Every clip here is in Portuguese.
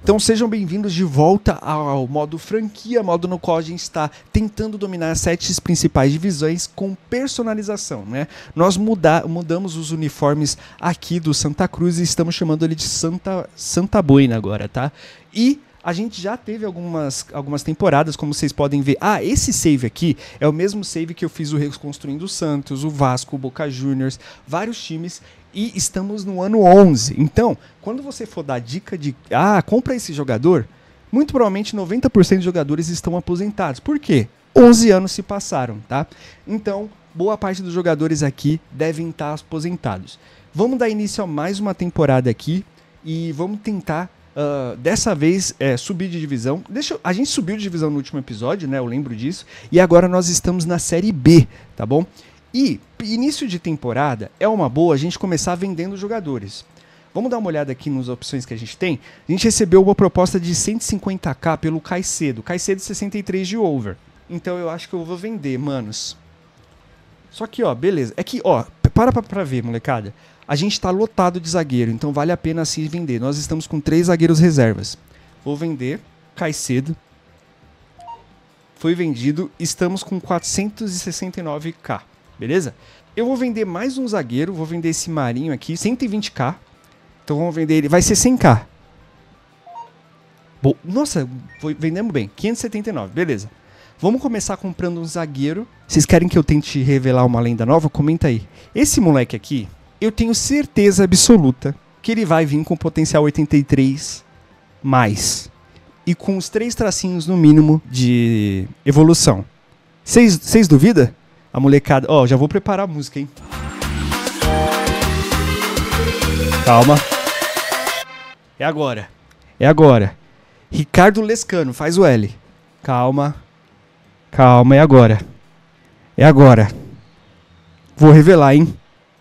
Então sejam bem-vindos de volta ao modo franquia, modo no qual a gente está tentando dominar as 7 principais divisões com personalização, né? Nós mudamos os uniformes aqui do Santa Cruz e estamos chamando ele de Santa Boina agora, tá? E a gente já teve algumas temporadas, como vocês podem ver. Ah, esse save aqui é o mesmo save que eu fiz o Reconstruindo o Santos, o Vasco, o Boca Juniors, vários times. E estamos no ano 11. Então, quando você for dar dica de compra esse jogador, muito provavelmente 90% dos jogadores estão aposentados. Por quê? 11 anos se passaram, tá? Então, boa parte dos jogadores aqui devem estar aposentados. Vamos dar início a mais uma temporada aqui e vamos tentar, dessa vez, subir de divisão. A gente subiu de divisão no último episódio, né? Eu lembro disso. E agora nós estamos na Série B, tá bom? E início de temporada é uma boa a gente começar vendendo jogadores. Vamos dar uma olhada aqui nas opções que a gente tem. A gente recebeu uma proposta de 150k pelo Caicedo. Caicedo 63 de over. Então eu acho que eu vou vender, manos. Só que, ó, beleza. É que, ó, pra ver, molecada. A gente tá lotado de zagueiro, então vale a pena assim vender. Nós estamos com 3 zagueiros reservas. Vou vender Caicedo. Foi vendido. Estamos com 469k. Beleza? Eu vou vender mais um zagueiro, vou vender esse Marinho aqui, 120k. Então vamos vender ele, vai ser 100k. Nossa, vendemos bem, 579, beleza. Vamos começar comprando um zagueiro. Vocês querem que eu tente revelar uma lenda nova? Comenta aí. Esse moleque aqui, eu tenho certeza absoluta que ele vai vir com potencial 83 mais. E com os 3 tracinhos no mínimo de evolução. Vocês duvidam? A molecada... Ó, já vou preparar a música, hein? Calma. É agora. É agora. Ricardo Lescano, faz o L. Calma. Calma, é agora. É agora. Vou revelar, hein?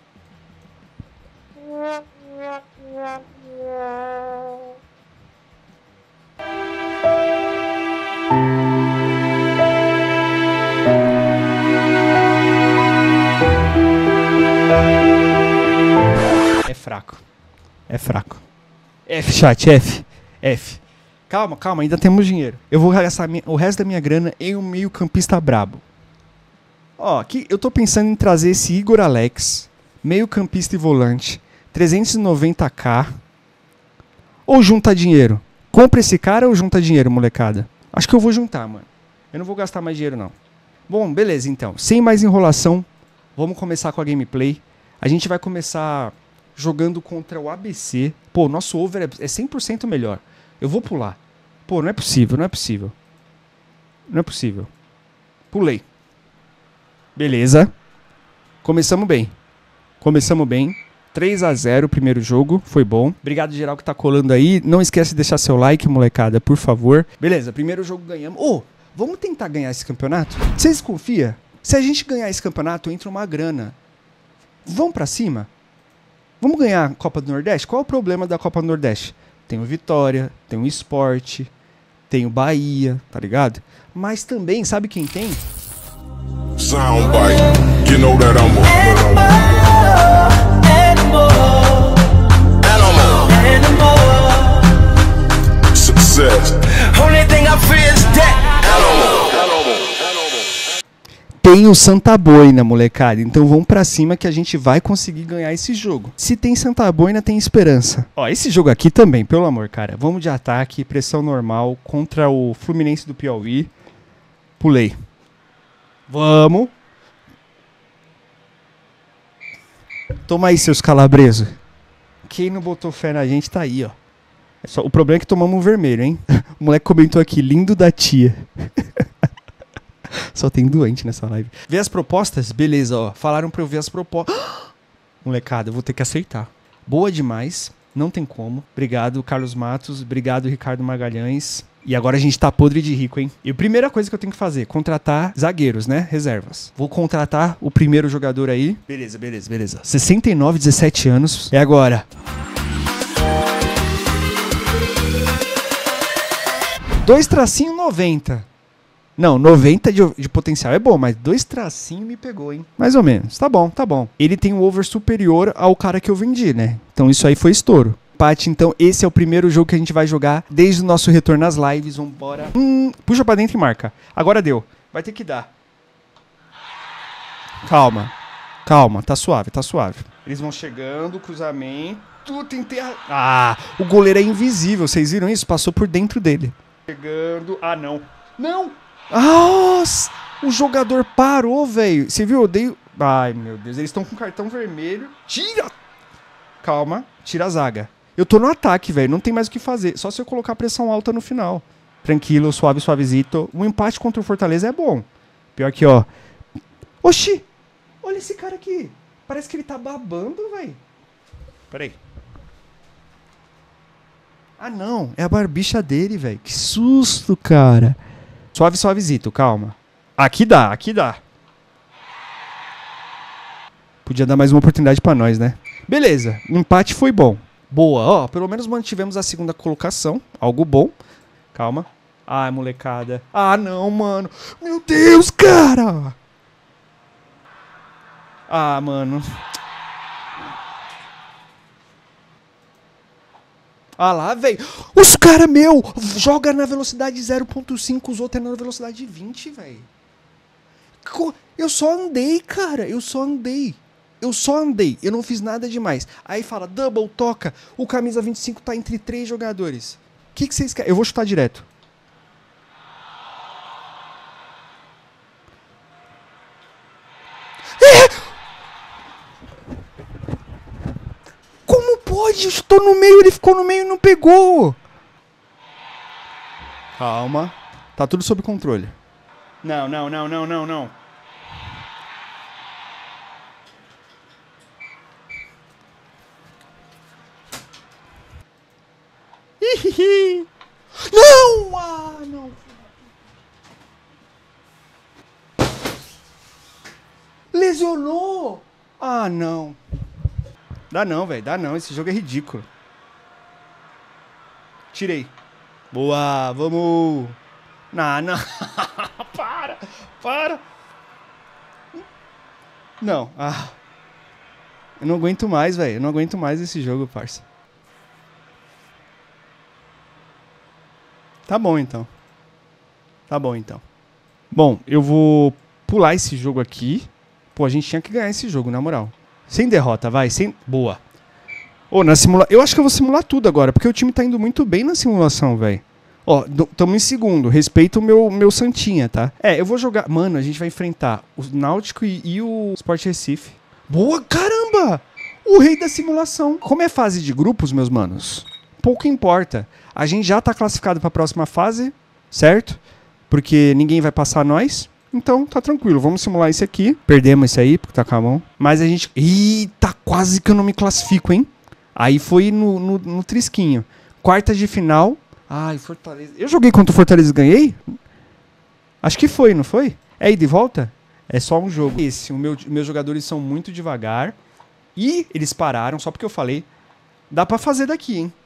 É fraco. F, chat, F. Calma, ainda temos dinheiro. Eu vou gastar o resto da minha grana em um meio campista brabo. Ó, aqui eu tô pensando em trazer esse Igor Alex, meio campista e volante, 390k. Ou junta dinheiro? Compra esse cara ou junta dinheiro, molecada? Acho que eu vou juntar, mano. Eu não vou gastar mais dinheiro, não. Bom, beleza, então. Sem mais enrolação, vamos começar com a gameplay. A gente vai começar... jogando contra o ABC. Pô, nosso over é 100% melhor. Eu vou pular. Pô, não é possível. Não é possível. Pulei. Beleza. Começamos bem. 3-0 primeiro jogo. Foi bom. Obrigado geral que tá colando aí. Não esquece de deixar seu like, molecada, por favor. Beleza, primeiro jogo ganhamos. Vamos tentar ganhar esse campeonato? Vocês confiam? Se a gente ganhar esse campeonato, entra uma grana. Vamos pra cima? Vamos ganhar a Copa do Nordeste? Qual é o problema da Copa do Nordeste? Tem o Vitória, tem o Sport, tem o Bahia, tá ligado? Mas também, sabe quem tem? Soundbite, you know that I'm animal. Success. Only thing I fear is death. Tem o Santa Boina, molecada. Então vamos pra cima que a gente vai conseguir ganhar esse jogo. Se tem Santa Boina, tem esperança. Ó, esse jogo aqui também, pelo amor, cara. Vamos de ataque, pressão normal contra o Fluminense do Piauí. Pulei. Vamos. Toma aí, seus calabresos. Quem não botou fé na gente tá aí, ó. O problema é que tomamos um vermelho, hein? O moleque comentou aqui, lindo da tia. Só tem doente nessa live. Ver as propostas? Beleza, ó. Falaram pra eu ver as propostas. Molecada, eu vou ter que aceitar. Boa demais. Não tem como. Obrigado, Carlos Matos. Obrigado, Ricardo Magalhães. E agora a gente tá podre de rico, hein? E a primeira coisa que eu tenho que fazer, contratar zagueiros, né? Reservas. Vou contratar o primeiro jogador aí. Beleza. 69, 17 anos. É agora. Dois tracinho 90. Não, 90 de potencial é bom, mas 2 tracinhos me pegou, hein? Mais ou menos. Tá bom. Ele tem um over superior ao cara que eu vendi, né? Então isso aí foi estouro. empate, então esse é o primeiro jogo que a gente vai jogar desde o nosso retorno às lives. Vambora. Puxa pra dentro e marca. Agora deu. Vai ter que dar. Calma. Calma, tá suave, tá suave. Eles vão chegando, cruzamento. Tentei... o goleiro é invisível, vocês viram isso? Passou por dentro dele. Chegando... não. Não! Nossa! O jogador parou, velho. Você viu? Eu dei... Ai, meu Deus. Eles estão com cartão vermelho. Tira! Calma. Tira a zaga. Eu tô no ataque, velho. Não tem mais o que fazer. Só se eu colocar pressão alta no final. Tranquilo, suave, suavezito. Um empate contra o Fortaleza é bom. Pior que, ó... Oxi! Olha esse cara aqui. Parece que ele tá babando, velho. Peraí. Não. É a barbicha dele, velho. Que susto, cara. Suave, suavezito. Calma. Aqui dá, aqui dá. Podia dar mais uma oportunidade pra nós, né? Beleza. O empate foi bom. Boa. Ó, pelo menos mantivemos a segunda colocação. Algo bom. Calma. Ai, molecada. Não, mano. Meu Deus, cara. Mano. Lá, velho. Os caras, joga na velocidade 0.5, os outros é na velocidade 20, velho. Eu só andei, cara. Eu só andei. Eu não fiz nada demais. Aí fala, double, toca. O camisa 25 tá entre 3 jogadores. O que vocês querem? Eu vou chutar direto. Como pode? Eu estou no meio, ele ficou no meio e não pegou. Calma. Tá tudo sob controle. Não. Não! Não. Lesionou! Não. Dá não, velho. Dá não. Esse jogo é ridículo. Tirei. Boa, vamos. Não. Para. Não. Eu não aguento mais, velho. Eu não aguento mais esse jogo, parça. Tá bom, então. Bom, eu vou pular esse jogo aqui. Pô, a gente tinha que ganhar esse jogo, na moral. Sem derrota, vai. Boa. Eu acho que eu vou simular tudo agora, porque o time tá indo muito bem na simulação, velho. Ó, tamo em segundo. Respeita o meu Santinha, tá? Eu vou jogar... Mano, a gente vai enfrentar o Náutico e o Sport Recife. Boa, caramba! O rei da simulação. Como é fase de grupos, meus manos, pouco importa. A gente já tá classificado pra próxima fase, certo? Porque ninguém vai passar nós. Então, tá tranquilo. Vamos simular esse aqui. Perdemos esse aí, porque tá com a mão. Mas a gente... Tá quase que eu não me classifico, hein? Aí foi no trisquinho. Quartas de final. Fortaleza. Eu joguei contra o Fortaleza e ganhei? Acho que foi, não foi? É ida e volta? É só um jogo. Meus jogadores são muito devagar. E eles pararam, só porque eu falei. Dá pra fazer daqui, hein?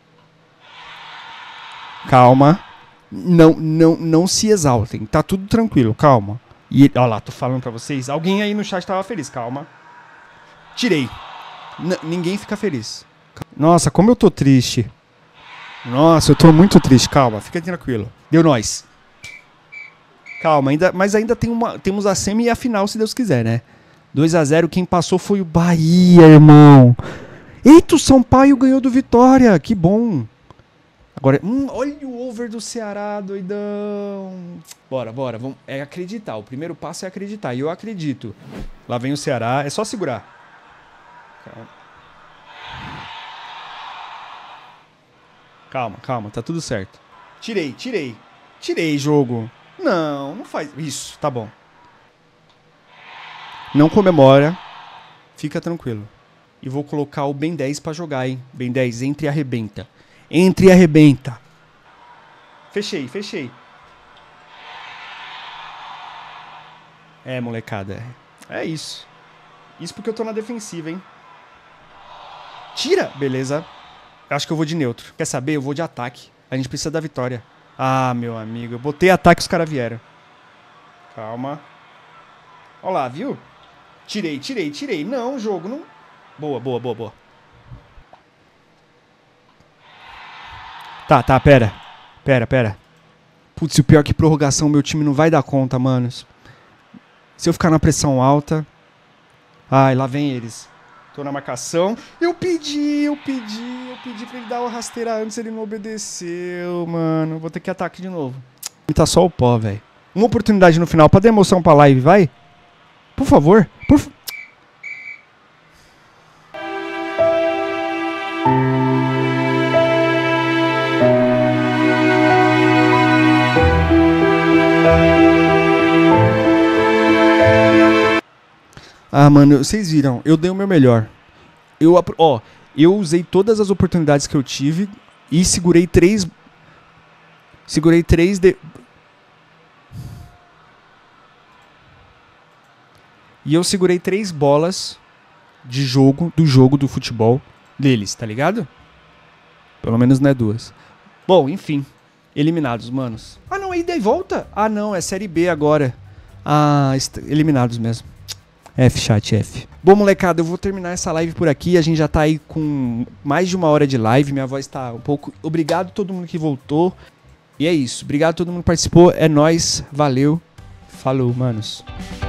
Calma. Não se exaltem. Tá tudo tranquilo, calma. E, ó lá, tô falando pra vocês. Alguém aí no chat tava feliz, calma. Tirei. Ninguém fica feliz. Nossa, como eu tô triste. Nossa, eu tô muito triste, calma. Fica tranquilo. Deu nós. Calma, mas ainda temos a semi e a final, se Deus quiser, né? 2-0, quem passou foi o Bahia, irmão. Eita, o Sampaio ganhou do Vitória, que bom. Agora, olha o over do Ceará, doidão. Bora. Vamos, é acreditar. O primeiro passo é acreditar. E eu acredito. Lá vem o Ceará. É só segurar. Calma. Tá tudo certo. Tirei, jogo. Não faz... Isso, tá bom. Não comemora. Fica tranquilo. E vou colocar o Ben 10 pra jogar, hein. Ben 10, entre e arrebenta. Fechei. Molecada. É isso. Isso porque eu tô na defensiva, hein. Tira! Beleza. Acho que eu vou de neutro. Quer saber? Eu vou de ataque. A gente precisa da vitória. Meu amigo. Eu botei ataque e os caras vieram. Calma. Ó lá, viu? Tirei. Não, jogo. Não... Boa. Tá, pera. Putz, o pior é que prorrogação, meu time não vai dar conta, manos. Se eu ficar na pressão alta... Ai, lá vem eles. Tô na marcação. Eu pedi pra ele dar uma rasteira antes, ele não obedeceu, mano. Vou ter que atacar de novo. Tá só o pó, velho. Uma oportunidade no final pra dar emoção pra live, vai? Por favor. Ah, mano, vocês viram, eu dei o meu melhor. Eu usei todas as oportunidades que eu tive e segurei 3... E eu segurei 3 bolas do futebol deles, tá ligado? Pelo menos não é 2. Bom, enfim. Eliminados, manos. Ah, não, aí daí volta? Ah, não, é Série B agora. Ah, eliminados mesmo. F, chat, F. Bom, molecada, eu vou terminar essa live por aqui. A gente já tá aí com mais de 1 hora de live. Minha voz tá um pouco... Obrigado a todo mundo que voltou. E é isso. Obrigado a todo mundo que participou. É nóis. Valeu. Falou, manos.